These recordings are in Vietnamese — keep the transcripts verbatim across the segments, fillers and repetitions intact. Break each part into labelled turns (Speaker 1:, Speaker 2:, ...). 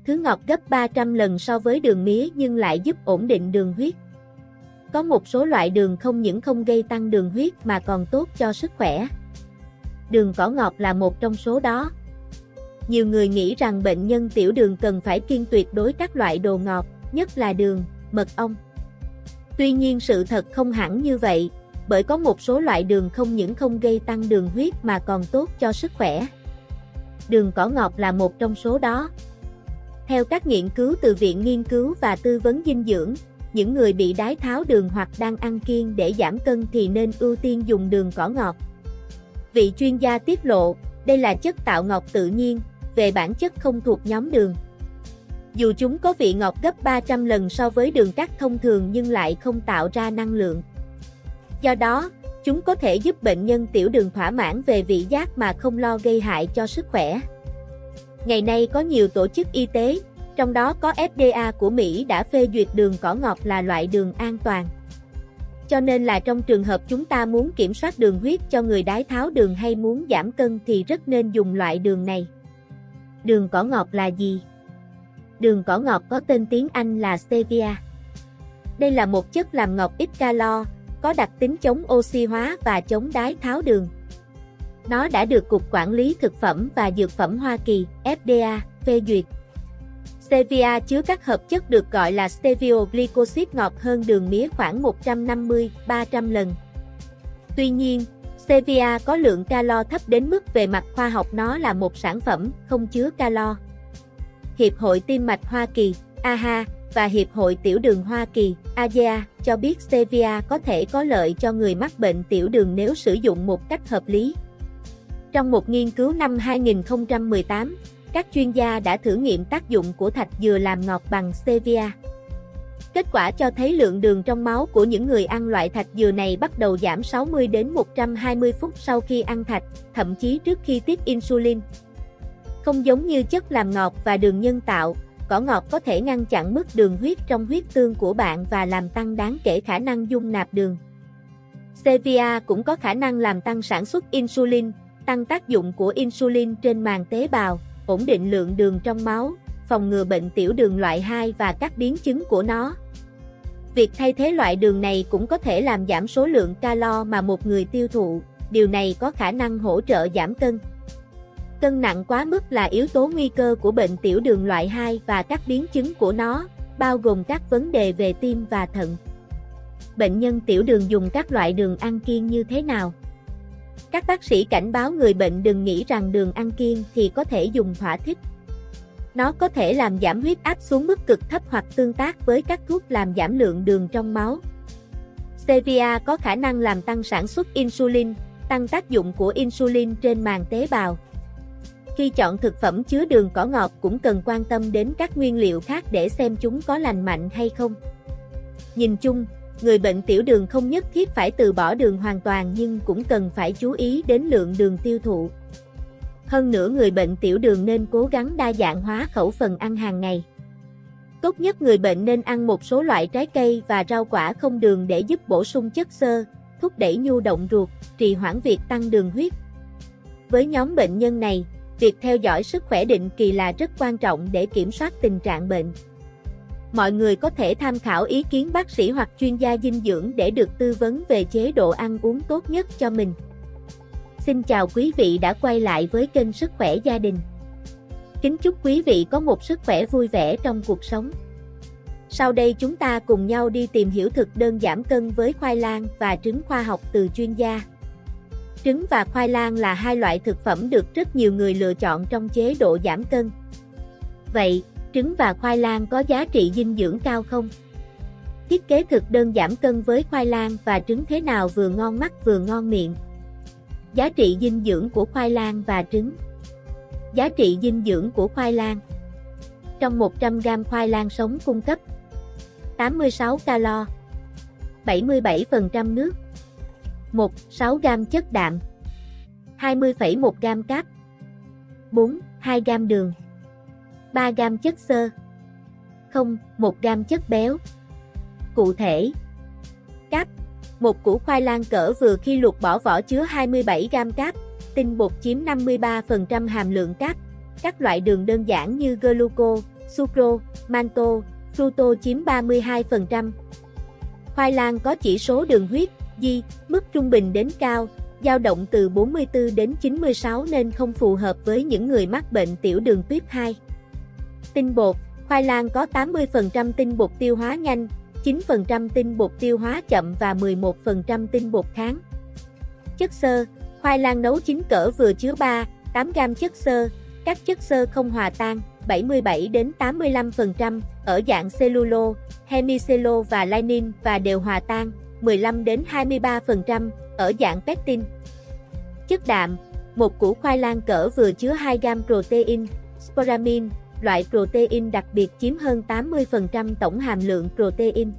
Speaker 1: thứ ngọt gấp ba trăm lần so với đường mía nhưng lại giúp ổn định đường huyết. Có một số loại đường không những không gây tăng đường huyết mà còn tốt cho sức khỏe. Đường cỏ ngọt là một trong số đó. Nhiều người nghĩ rằng bệnh nhân tiểu đường cần phải kiêng tuyệt đối các loại đồ ngọt, nhất là đường, mật ong. Tuy nhiên sự thật không hẳn như vậy, bởi có một số loại đường không những không gây tăng đường huyết mà còn tốt cho sức khỏe. Đường cỏ ngọt là một trong số đó. Theo các nghiên cứu từ Viện Nghiên cứu và Tư vấn Dinh dưỡng, những người bị đái tháo đường hoặc đang ăn kiêng để giảm cân thì nên ưu tiên dùng đường cỏ ngọt. Vị chuyên gia tiết lộ, đây là chất tạo ngọt tự nhiên, về bản chất không thuộc nhóm đường. Dù chúng có vị ngọt gấp ba trăm lần so với đường cát thông thường nhưng lại không tạo ra năng lượng. Do đó, chúng có thể giúp bệnh nhân tiểu đường thỏa mãn về vị giác mà không lo gây hại cho sức khỏe. Ngày nay có nhiều tổ chức y tế, trong đó có F D A của Mỹ đã phê duyệt đường cỏ ngọt là loại đường an toàn. Cho nên là trong trường hợp chúng ta muốn kiểm soát đường huyết cho người đái tháo đường hay muốn giảm cân thì rất nên dùng loại đường này. Đường cỏ ngọt là gì? Đường cỏ ngọt có tên tiếng Anh là stevia. Đây là một chất làm ngọt ít calo, có đặc tính chống oxy hóa và chống đái tháo đường. Nó đã được Cục Quản lý Thực phẩm và Dược phẩm Hoa Kỳ, F D A, phê duyệt. Stevia chứa các hợp chất được gọi là stevioglycosides ngọt hơn đường mía khoảng một trăm năm mươi đến ba trăm lần. Tuy nhiên, stevia có lượng calo thấp đến mức về mặt khoa học nó là một sản phẩm không chứa calo. Hiệp hội Tim mạch Hoa Kỳ, A H A, và Hiệp hội Tiểu đường Hoa Kỳ, A G A, cho biết stevia có thể có lợi cho người mắc bệnh tiểu đường nếu sử dụng một cách hợp lý. Trong một nghiên cứu năm hai nghìn không trăm mười tám, các chuyên gia đã thử nghiệm tác dụng của thạch dừa làm ngọt bằng stevia. Kết quả cho thấy lượng đường trong máu của những người ăn loại thạch dừa này bắt đầu giảm sáu mươi đến một trăm hai mươi phút sau khi ăn thạch, thậm chí trước khi tiết insulin. Không giống như chất làm ngọt và đường nhân tạo, cỏ ngọt có thể ngăn chặn mức đường huyết trong huyết tương của bạn và làm tăng đáng kể khả năng dung nạp đường. Stevia cũng có khả năng làm tăng sản xuất insulin, tăng tác dụng của insulin trên màng tế bào, ổn định lượng đường trong máu, phòng ngừa bệnh tiểu đường loại hai và các biến chứng của nó. Việc thay thế loại đường này cũng có thể làm giảm số lượng calo mà một người tiêu thụ, điều này có khả năng hỗ trợ giảm cân. Cân nặng quá mức là yếu tố nguy cơ của bệnh tiểu đường loại hai và các biến chứng của nó, bao gồm các vấn đề về tim và thận. Bệnh nhân tiểu đường dùng các loại đường ăn kiêng như thế nào? Các bác sĩ cảnh báo người bệnh đừng nghĩ rằng đường ăn kiêng thì có thể dùng thỏa thích. Nó có thể làm giảm huyết áp xuống mức cực thấp hoặc tương tác với các thuốc làm giảm lượng đường trong máu. Stevia có khả năng làm tăng sản xuất insulin, tăng tác dụng của insulin trên màng tế bào. Khi chọn thực phẩm chứa đường cỏ ngọt cũng cần quan tâm đến các nguyên liệu khác để xem chúng có lành mạnh hay không. Nhìn chung, người bệnh tiểu đường không nhất thiết phải từ bỏ đường hoàn toàn nhưng cũng cần phải chú ý đến lượng đường tiêu thụ. Hơn nữa người bệnh tiểu đường nên cố gắng đa dạng hóa khẩu phần ăn hàng ngày. Tốt nhất người bệnh nên ăn một số loại trái cây và rau quả không đường để giúp bổ sung chất xơ, thúc đẩy nhu động ruột, trì hoãn việc tăng đường huyết. Với nhóm bệnh nhân này, việc theo dõi sức khỏe định kỳ là rất quan trọng để kiểm soát tình trạng bệnh. Mọi người có thể tham khảo ý kiến bác sĩ hoặc chuyên gia dinh dưỡng để được tư vấn về chế độ ăn uống tốt nhất cho mình. Xin chào quý vị đã quay lại với kênh Sức khỏe gia đình. Kính chúc quý vị có một sức khỏe vui vẻ trong cuộc sống. Sau đây chúng ta cùng nhau đi tìm hiểu thực đơn giảm cân với khoai lang và trứng khoa học từ chuyên gia. Trứng và khoai lang là hai loại thực phẩm được rất nhiều người lựa chọn trong chế độ giảm cân. Vậy, trứng và khoai lang có giá trị dinh dưỡng cao không? Thiết kế thực đơn giảm cân với khoai lang và trứng thế nào vừa ngon mắt vừa ngon miệng? Giá trị dinh dưỡng của khoai lang và trứng. Giá trị dinh dưỡng của khoai lang. Trong một trăm gam khoai lang sống cung cấp tám mươi sáu calo, bảy mươi bảy phần trăm nước, một phẩy sáu gam chất đạm, hai mươi phẩy một gam cáp, bốn phẩy hai gam đường, ba gam chất xơ, không phẩy một gam chất béo. Cụ thể, cáp, một củ khoai lang cỡ vừa khi luộc bỏ vỏ chứa hai mươi bảy gam cáp, tinh bột chiếm năm mươi ba phần trăm hàm lượng cáp. Các loại đường đơn giản như gluco, sucro, malto, fructo chiếm ba mươi hai phần trăm. Khoai lang có chỉ số đường huyết, G, mức trung bình đến cao, dao động từ bốn mươi tư đến chín mươi sáu nên không phù hợp với những người mắc bệnh tiểu đường tuyếp hai. Tinh bột, khoai lang có tám mươi phần trăm tinh bột tiêu hóa nhanh, chín phần trăm tinh bột tiêu hóa chậm và mười một phần trăm tinh bột kháng. Chất xơ, khoai lang nấu chín cỡ vừa chứa ba đến tám gam chất xơ, các chất xơ không hòa tan, bảy mươi bảy đến tám mươi lăm phần trăm, ở dạng cellulo, hemicellulose và lignin và đều hòa tan, mười lăm đến hai mươi ba phần trăm, ở dạng pectin. Chất đạm, một củ khoai lang cỡ vừa chứa hai gam protein, sporamin, loại protein đặc biệt chiếm hơn tám mươi phần trăm tổng hàm lượng protein.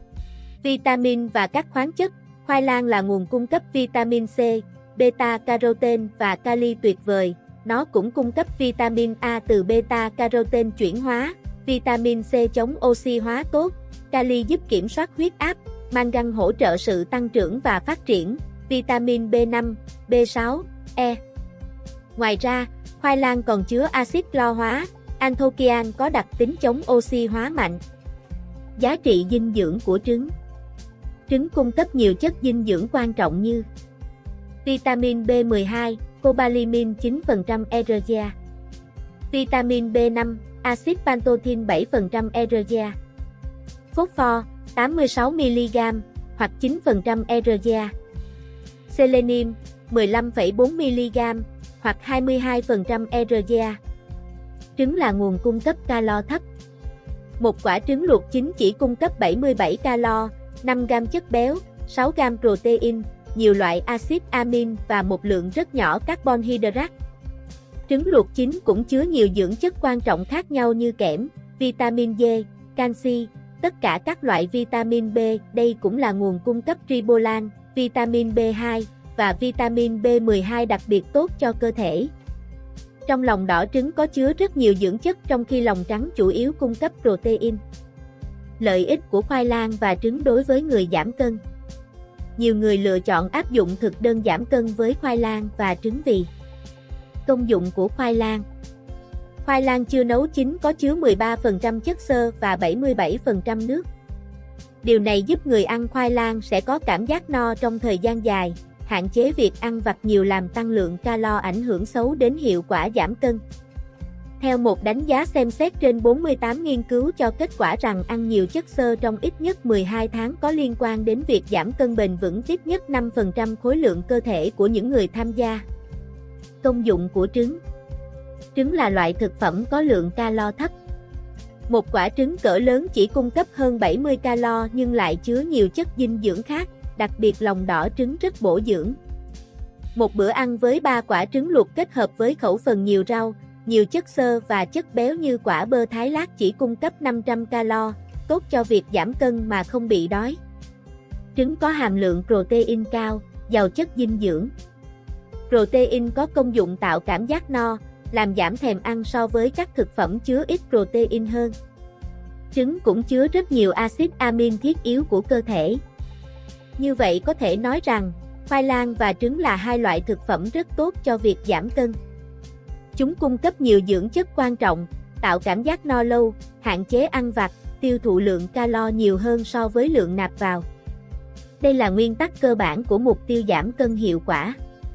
Speaker 1: Vitamin và các khoáng chất, khoai lang là nguồn cung cấp vitamin C, beta-carotene và kali tuyệt vời. Nó cũng cung cấp vitamin A từ beta-carotene chuyển hóa, vitamin C chống oxy hóa tốt, kali giúp kiểm soát huyết áp, mangan hỗ trợ sự tăng trưởng và phát triển, vitamin B năm, B sáu, E. Ngoài ra, khoai lang còn chứa axit clo hóa, anthocyan có đặc tính chống oxy hóa mạnh. Giá trị dinh dưỡng của trứng. Trứng cung cấp nhiều chất dinh dưỡng quan trọng như vitamin B mười hai, cobalamin chín phần trăm e rờ giê a, vitamin B năm, axit pantothin bảy phần trăm e rờ giê a, phosphor tám mươi sáu mi-li-gam hoặc chín phần trăm e rờ giê a, selenium mười lăm phẩy bốn mi-li-gam hoặc hai mươi hai phần trăm e rờ giê a. Trứng là nguồn cung cấp calo thấp. Một quả trứng luộc chín chỉ cung cấp bảy mươi bảy calo, năm gam chất béo, sáu gam protein, nhiều loại axit amin và một lượng rất nhỏ carbon hydrate. Trứng luộc chín cũng chứa nhiều dưỡng chất quan trọng khác nhau như kẽm, vitamin D, canxi, tất cả các loại vitamin B. Đây cũng là nguồn cung cấp ribolan, vitamin B hai và vitamin B mười hai đặc biệt tốt cho cơ thể. Trong lòng đỏ trứng có chứa rất nhiều dưỡng chất trong khi lòng trắng chủ yếu cung cấp protein. Lợi ích của khoai lang và trứng đối với người giảm cân. Nhiều người lựa chọn áp dụng thực đơn giảm cân với khoai lang và trứng vì công dụng của khoai lang. Khoai lang chưa nấu chín có chứa mười ba phần trăm chất xơ và bảy mươi bảy phần trăm nước. Điều này giúp người ăn khoai lang sẽ có cảm giác no trong thời gian dài, hạn chế việc ăn vặt nhiều làm tăng lượng calo ảnh hưởng xấu đến hiệu quả giảm cân. Theo một đánh giá xem xét trên bốn mươi tám nghiên cứu cho kết quả rằng ăn nhiều chất xơ trong ít nhất mười hai tháng có liên quan đến việc giảm cân bền vững ít nhất năm phần trăm khối lượng cơ thể của những người tham gia. Công dụng của trứng. Trứng là loại thực phẩm có lượng calo thấp. Một quả trứng cỡ lớn chỉ cung cấp hơn bảy mươi calo nhưng lại chứa nhiều chất dinh dưỡng khác, đặc biệt lòng đỏ trứng rất bổ dưỡng. Một bữa ăn với ba quả trứng luộc kết hợp với khẩu phần nhiều rau, nhiều chất xơ và chất béo như quả bơ thái lát chỉ cung cấp năm trăm calo, tốt cho việc giảm cân mà không bị đói. Trứng có hàm lượng protein cao, giàu chất dinh dưỡng. Protein có công dụng tạo cảm giác no, làm giảm thèm ăn so với các thực phẩm chứa ít protein hơn. Trứng cũng chứa rất nhiều axit amin thiết yếu của cơ thể. Như vậy có thể nói rằng, khoai lang và trứng là hai loại thực phẩm rất tốt cho việc giảm cân. Chúng cung cấp nhiều dưỡng chất quan trọng, tạo cảm giác no lâu, hạn chế ăn vặt, tiêu thụ lượng calo nhiều hơn so với lượng nạp vào. Đây là nguyên tắc cơ bản của mục tiêu giảm cân hiệu quả.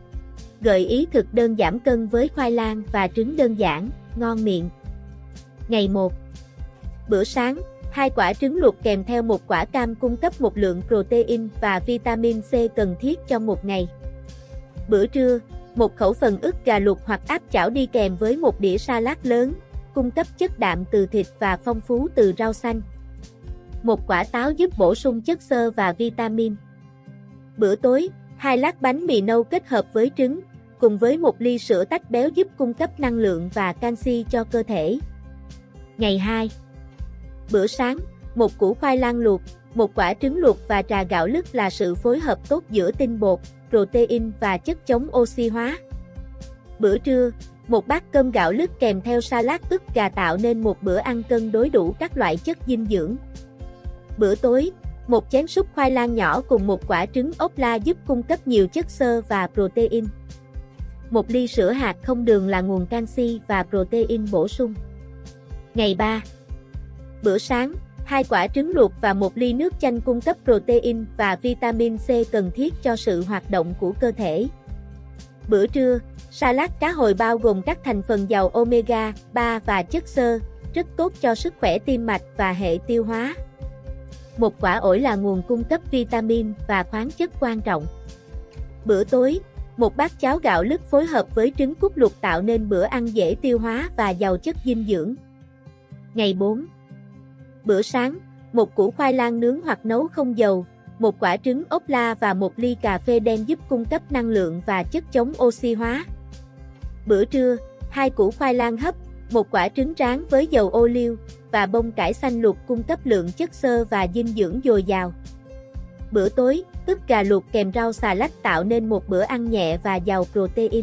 Speaker 1: Gợi ý thực đơn giảm cân với khoai lang và trứng đơn giản, ngon miệng. Ngày một. Bữa sáng, hai quả trứng luộc kèm theo một quả cam cung cấp một lượng protein và vitamin C cần thiết cho một ngày. Bữa trưa, một khẩu phần ức gà luộc hoặc áp chảo đi kèm với một đĩa salad lớn, cung cấp chất đạm từ thịt và phong phú từ rau xanh. Một quả táo giúp bổ sung chất xơ và vitamin. Bữa tối, hai lát bánh mì nâu kết hợp với trứng, cùng với một ly sữa tách béo giúp cung cấp năng lượng và canxi cho cơ thể. Ngày hai. Bữa sáng, một củ khoai lang luộc, một quả trứng luộc và trà gạo lứt là sự phối hợp tốt giữa tinh bột, protein và chất chống oxy hóa. Bữa trưa, một bát cơm gạo lứt kèm theo salad ức gà tạo nên một bữa ăn cân đối đủ các loại chất dinh dưỡng. Bữa tối, một chén súp khoai lang nhỏ cùng một quả trứng ốp la giúp cung cấp nhiều chất xơ và protein. Một ly sữa hạt không đường là nguồn canxi và protein bổ sung. Ngày ba. Bữa sáng, hai quả trứng luộc và một ly nước chanh cung cấp protein và vitamin C cần thiết cho sự hoạt động của cơ thể. Bữa trưa, salad cá hồi bao gồm các thành phần giàu omega ba và chất xơ, rất tốt cho sức khỏe tim mạch và hệ tiêu hóa. Một quả ổi là nguồn cung cấp vitamin và khoáng chất quan trọng. Bữa tối, một bát cháo gạo lứt phối hợp với trứng cút luộc tạo nên bữa ăn dễ tiêu hóa và giàu chất dinh dưỡng. Ngày bốn. Bữa sáng, một củ khoai lang nướng hoặc nấu không dầu, một quả trứng ốp la và một ly cà phê đen giúp cung cấp năng lượng và chất chống oxy hóa. Bữa trưa, hai củ khoai lang hấp, một quả trứng rán với dầu ô liu và bông cải xanh luộc cung cấp lượng chất xơ và dinh dưỡng dồi dào. Bữa tối, ức gà luộc kèm rau xà lách tạo nên một bữa ăn nhẹ và giàu protein.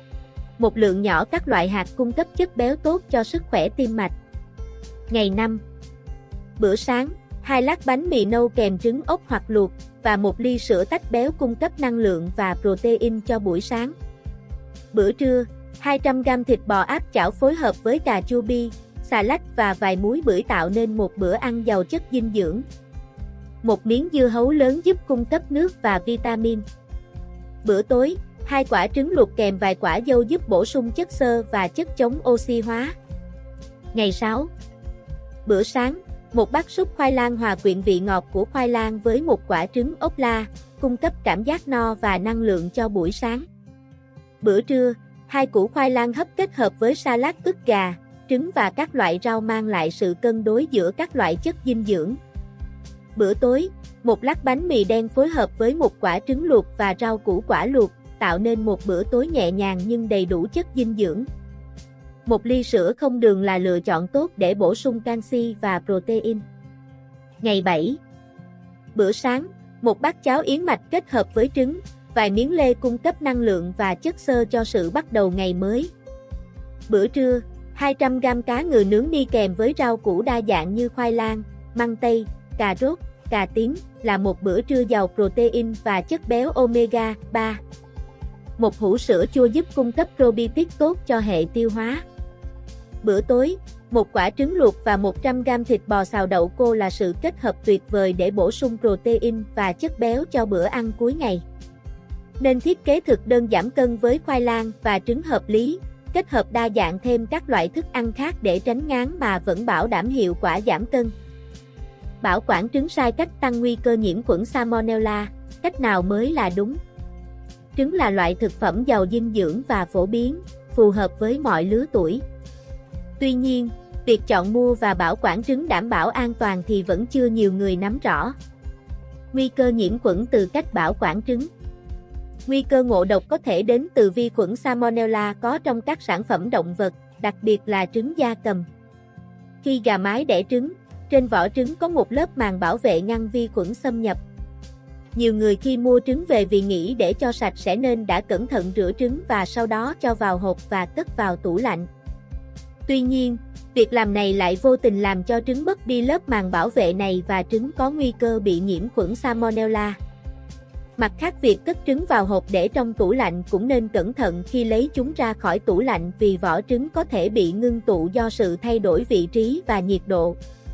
Speaker 1: Một lượng nhỏ các loại hạt cung cấp chất béo tốt cho sức khỏe tim mạch. Ngày năm. Bữa sáng, hai lát bánh mì nâu kèm trứng ốp hoặc luộc và một ly sữa tách béo cung cấp năng lượng và protein cho buổi sáng. Bữa trưa, hai trăm gam thịt bò áp chảo phối hợp với cà chua bi, xà lách và vài múi bưởi tạo nên một bữa ăn giàu chất dinh dưỡng. Một miếng dưa hấu lớn giúp cung cấp nước và vitamin. Bữa tối, hai quả trứng luộc kèm vài quả dâu giúp bổ sung chất xơ và chất chống oxy hóa. Ngày sáu. Bữa sáng, một bát súp khoai lang hòa quyện vị ngọt của khoai lang với một quả trứng ốp la, cung cấp cảm giác no và năng lượng cho buổi sáng. Bữa trưa, hai củ khoai lang hấp kết hợp với salad ức gà, trứng và các loại rau mang lại sự cân đối giữa các loại chất dinh dưỡng. Bữa tối, một lát bánh mì đen phối hợp với một quả trứng luộc và rau củ quả luộc, tạo nên một bữa tối nhẹ nhàng nhưng đầy đủ chất dinh dưỡng. Một ly sữa không đường là lựa chọn tốt để bổ sung canxi và protein. Ngày bảy. Bữa sáng, một bát cháo yến mạch kết hợp với trứng, vài miếng lê cung cấp năng lượng và chất xơ cho sự bắt đầu ngày mới. Bữa trưa, hai trăm gam cá ngừ nướng đi kèm với rau củ đa dạng như khoai lang, măng tây, cà rốt, cà tím là một bữa trưa giàu protein và chất béo omega ba. Một hũ sữa chua giúp cung cấp probiotic tốt cho hệ tiêu hóa. Bữa tối, một quả trứng luộc và một trăm gam thịt bò xào đậu cô là sự kết hợp tuyệt vời để bổ sung protein và chất béo cho bữa ăn cuối ngày. Nên thiết kế thực đơn giảm cân với khoai lang và trứng hợp lý, kết hợp đa dạng thêm các loại thức ăn khác để tránh ngán mà vẫn bảo đảm hiệu quả giảm cân. Bảo quản trứng sai cách tăng nguy cơ nhiễm khuẩn Salmonella, cách nào mới là đúng? Trứng là loại thực phẩm giàu dinh dưỡng và phổ biến, phù hợp với mọi lứa tuổi. Tuy nhiên, việc chọn mua và bảo quản trứng đảm bảo an toàn thì vẫn chưa nhiều người nắm rõ. Nguy cơ nhiễm khuẩn từ cách bảo quản trứng. Nguy cơ ngộ độc có thể đến từ vi khuẩn Salmonella có trong các sản phẩm động vật, đặc biệt là trứng gia cầm. Khi gà mái đẻ trứng, trên vỏ trứng có một lớp màng bảo vệ ngăn vi khuẩn xâm nhập. Nhiều người khi mua trứng về vì nghĩ để cho sạch sẽ nên đã cẩn thận rửa trứng và sau đó cho vào hộp và cất vào tủ lạnh. Tuy nhiên, việc làm này lại vô tình làm cho trứng mất đi lớp màng bảo vệ này và trứng có nguy cơ bị nhiễm khuẩn Salmonella. Mặt khác, việc cất trứng vào hộp để trong tủ lạnh cũng nên cẩn thận khi lấy chúng ra khỏi tủ lạnh vì vỏ trứng có thể bị ngưng tụ do sự thay đổi vị trí và nhiệt độ.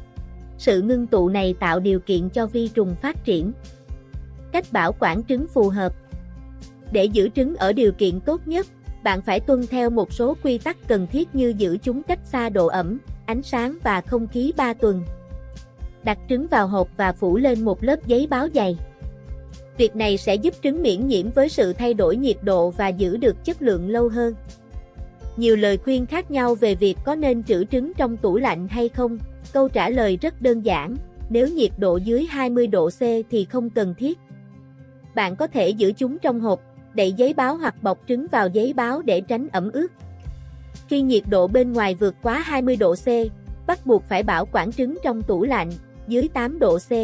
Speaker 1: Sự ngưng tụ này tạo điều kiện cho vi trùng phát triển. Cách bảo quản trứng phù hợp. Để giữ trứng ở điều kiện tốt nhất, bạn phải tuân theo một số quy tắc cần thiết như giữ chúng cách xa độ ẩm, ánh sáng và không khí ba tuần. Đặt trứng vào hộp và phủ lên một lớp giấy báo dày. Việc này sẽ giúp trứng miễn nhiễm với sự thay đổi nhiệt độ và giữ được chất lượng lâu hơn. Nhiều lời khuyên khác nhau về việc có nên trữ trứng trong tủ lạnh hay không. Câu trả lời rất đơn giản, nếu nhiệt độ dưới hai mươi độ C thì không cần thiết. Bạn có thể giữ chúng trong hộp, đậy giấy báo hoặc bọc trứng vào giấy báo để tránh ẩm ướt. Khi nhiệt độ bên ngoài vượt quá hai mươi độ C, bắt buộc phải bảo quản trứng trong tủ lạnh, dưới tám độ C.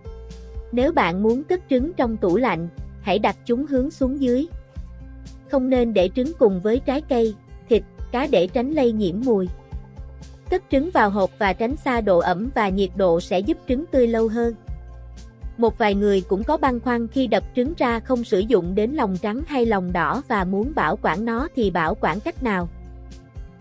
Speaker 1: Nếu bạn muốn cất trứng trong tủ lạnh, hãy đặt chúng hướng xuống dưới. Không nên để trứng cùng với trái cây, thịt, cá để tránh lây nhiễm mùi. Cất trứng vào hộp và tránh xa độ ẩm và nhiệt độ sẽ giúp trứng tươi lâu hơn. Một vài người cũng có băn khoăn khi đập trứng ra không sử dụng đến lòng trắng hay lòng đỏ và muốn bảo quản nó thì bảo quản cách nào?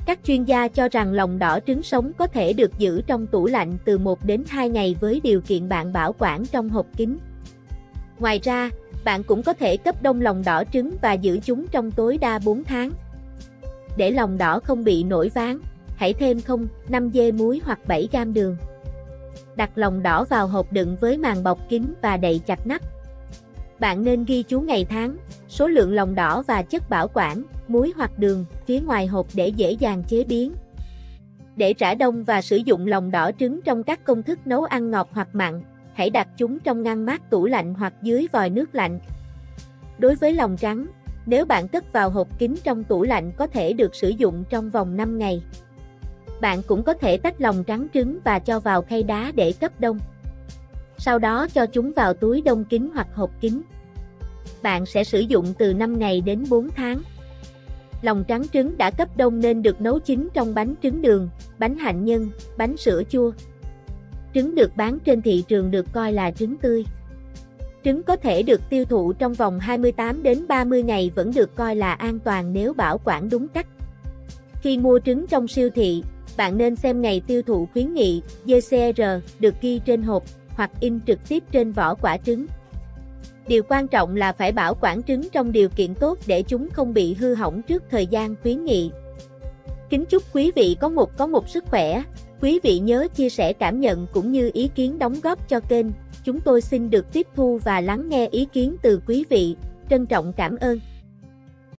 Speaker 1: Các chuyên gia cho rằng lòng đỏ trứng sống có thể được giữ trong tủ lạnh từ một đến hai ngày với điều kiện bạn bảo quản trong hộp kín. Ngoài ra, bạn cũng có thể cấp đông lòng đỏ trứng và giữ chúng trong tối đa bốn tháng. Để lòng đỏ không bị nổi ván, hãy thêm không phẩy năm gi muối hoặc bảy gam đường. Đặt lòng đỏ vào hộp đựng với màng bọc kín và đậy chặt nắp. Bạn nên ghi chú ngày tháng, số lượng lòng đỏ và chất bảo quản, muối hoặc đường, phía ngoài hộp để dễ dàng chế biến. Để rã đông và sử dụng lòng đỏ trứng trong các công thức nấu ăn ngọt hoặc mặn, hãy đặt chúng trong ngăn mát tủ lạnh hoặc dưới vòi nước lạnh. Đối với lòng trắng, nếu bạn cất vào hộp kín trong tủ lạnh có thể được sử dụng trong vòng năm ngày. Bạn cũng có thể tách lòng trắng trứng và cho vào khay đá để cấp đông. Sau đó cho chúng vào túi đông kín hoặc hộp kín. Bạn sẽ sử dụng từ năm ngày đến bốn tháng. Lòng trắng trứng đã cấp đông nên được nấu chín trong bánh trứng đường, bánh hạnh nhân, bánh sữa chua. Trứng được bán trên thị trường được coi là trứng tươi. Trứng có thể được tiêu thụ trong vòng hai mươi tám đến ba mươi ngày vẫn được coi là an toàn nếu bảo quản đúng cách. Khi mua trứng trong siêu thị, bạn nên xem ngày tiêu thụ khuyến nghị giê xê rờ được ghi trên hộp hoặc in trực tiếp trên vỏ quả trứng. Điều quan trọng là phải bảo quản trứng trong điều kiện tốt để chúng không bị hư hỏng trước thời gian khuyến nghị. Kính chúc quý vị có một có một sức khỏe. Quý vị nhớ chia sẻ cảm nhận cũng như ý kiến đóng góp cho kênh. Chúng tôi xin được tiếp thu và lắng nghe ý kiến từ quý vị. Trân trọng cảm ơn.